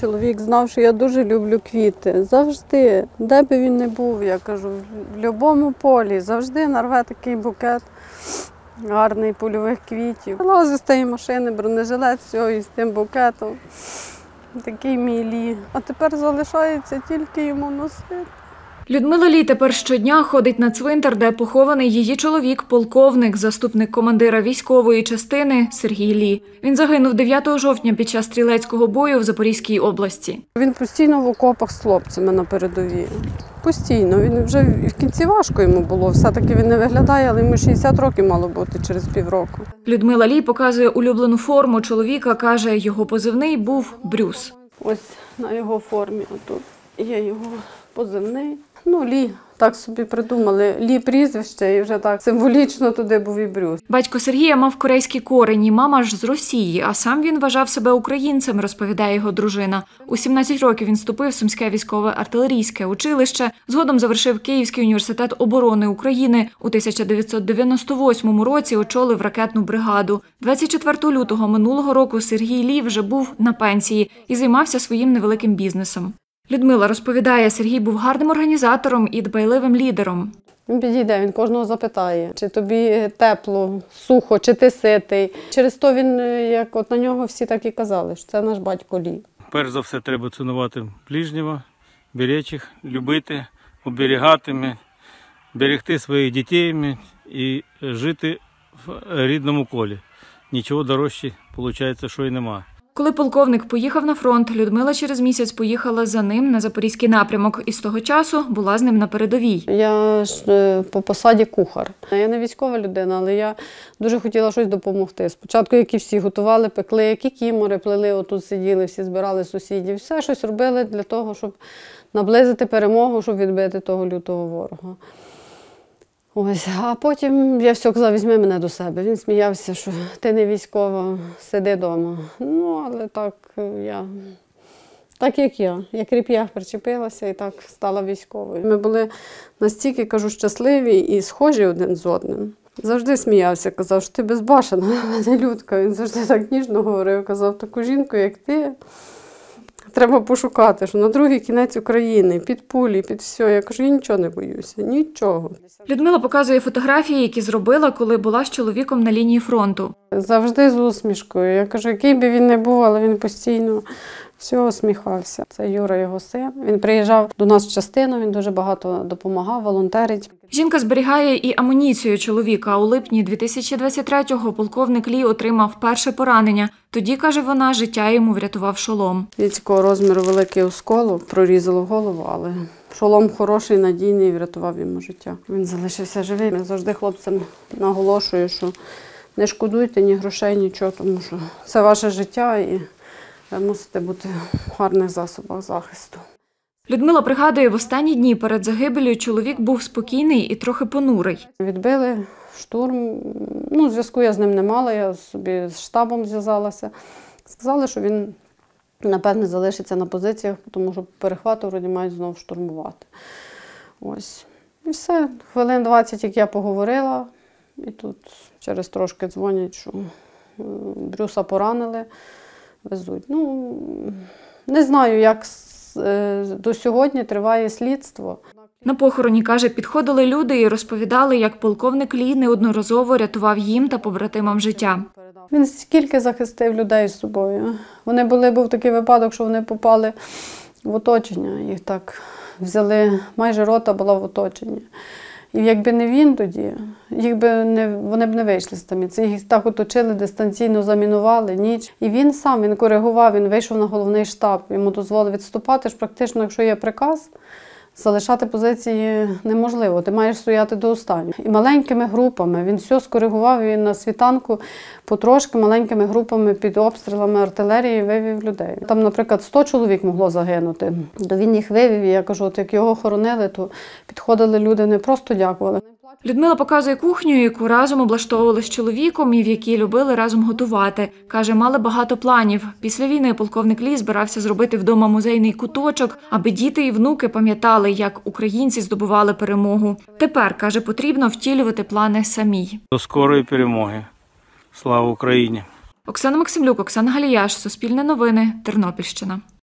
чоловік знав, що я дуже люблю квіти. Завжди, де би він не був, я кажу, в будь-якому полі, завжди нарве такий букет гарний польових квітів. Лазив з тієї машини, бронежилет, все, і з тим букетом. Такий мій Лі. А тепер залишається тільки йому носити. Людмила Лі тепер щодня ходить на цвинтар, де похований її чоловік, полковник, заступник командира військової частини Сергій Лі. Він загинув 9 жовтня під час стрілецького бою в Запорізькій області. Він постійно в окопах з хлопцями на передовій. Постійно. Він вже в кінці важко йому було. Все-таки він не виглядає, але йому 60 років мало бути через півроку. Людмила Лі показує улюблену форму чоловіка, каже, його позивний був Брюс. Ось на його формі отут є його позивний. Лі, так собі придумали. Лі прізвище і вже так символічно туди був і Брюс. Батько Сергія мав корейські корені, мама ж з Росії, а сам він вважав себе українцем, розповідає його дружина. У 17 років він вступив в Сумське військове артилерійське училище, згодом завершив Київський університет оборони України. У 1998 році очолив ракетну бригаду. 24 лютого минулого року Сергій Лі вже був на пенсії і займався своїм невеликим бізнесом. Людмила розповідає, Сергій був гарним організатором і дбайливим лідером. Він підійде, він кожного запитає, чи тобі тепло, сухо, чи ти ситий. Через то він, як от на нього всі так і казали, що це наш батько Лі. Перш за все треба цінувати ближнього, беречь їх, любити, оберігати, берегти своїх дітей і жити в рідному колі. Нічого дорожче, виходить, що і немає. Коли полковник поїхав на фронт, Людмила через місяць поїхала за ним на Запорізький напрямок і з того часу була з ним на передовій. Я ж по посаді кухар. Я не військова людина, але я дуже хотіла щось допомогти. Спочатку, як і всі, готували, пекли, кікімори, плели, отут сиділи, всі збирали сусідів. Все щось робили для того, щоб наблизити перемогу, щоб відбити того лютого ворога. Ось, а потім я все казала, візьми мене до себе. Він сміявся, що ти не військова, сиди вдома. Але так як я реп'ях причепилася і так стала військовою. Ми були настільки, кажу, щасливі і схожі один з одним. Завжди сміявся, казав, що ти безбашена, мене Людка. Він завжди так ніжно говорив, казав, таку жінку, як ти, треба пошукати, що на другий кінець України, під пулі, під все. Я кажу, я нічого не боюся, нічого. Людмила показує фотографії, які зробила, коли була з чоловіком на лінії фронту. Завжди з усмішкою. Я кажу, який би він не був, але він постійно всього усміхався. Це Юра, його син. Він приїжджав до нас в частину, він дуже багато допомагав, волонтерить. Жінка зберігає і амуніцію чоловіка. У липні 2023-го полковник Лі отримав перше поранення. Тоді, каже вона, життя йому врятував шолом. Людського розміру великий осколок, прорізало голову, але шолом хороший, надійний, врятував йому життя. Він залишився живий. Я завжди хлопцям наголошую, що не шкодуйте ні грошей, нічого, тому що це ваше життя і ви мусите бути в гарних засобах захисту. Людмила пригадує, в останні дні перед загибеллю чоловік був спокійний і трохи понурий. Відбили штурм. Зв'язку я з ним не мала, я собі з штабом зв'язалася. Сказали, що він, напевне, залишиться на позиціях, тому що перехвати вроді мають знову штурмувати. Ось. І все. Хвилин 20, як я поговорила, і тут через трошки дзвонять, що Брюса поранили, везуть. Не знаю, як до сьогодні триває слідство. На похороні, каже, підходили люди і розповідали, як полковник Лі неодноразово рятував їм та побратимам життя. Він скільки захистив людей з собою. Був такий випадок, що вони попали в оточення. Їх так взяли, майже рота була в оточенні. І якби не він тоді, вони б не вийшли з там. Їх так оточили, дистанційно замінували, ніч. І він сам, він коригував, він вийшов на головний штаб. Йому дозволили відступати, ж практично, якщо є приказ, залишати позиції неможливо, ти маєш стояти до останнього. І маленькими групами, він все скоригував, він на світанку потрошки маленькими групами під обстрілами артилерії вивів людей. Там, наприклад, 100 чоловік могло загинути, то він їх вивів, і я кажу, от як його хоронили, то підходили люди, не просто дякували. Людмила показує кухню, яку разом облаштовували з чоловіком і в якій любили разом готувати. Каже, мали багато планів. Після війни полковник Лі збирався зробити вдома музейний куточок, аби діти і внуки пам'ятали, як українці здобували перемогу. Тепер, каже, потрібно втілювати плани самій. До скорої перемоги. Слава Україні! Оксана Максимлюк, Оксана Галіяш, Суспільне новини, Тернопільщина.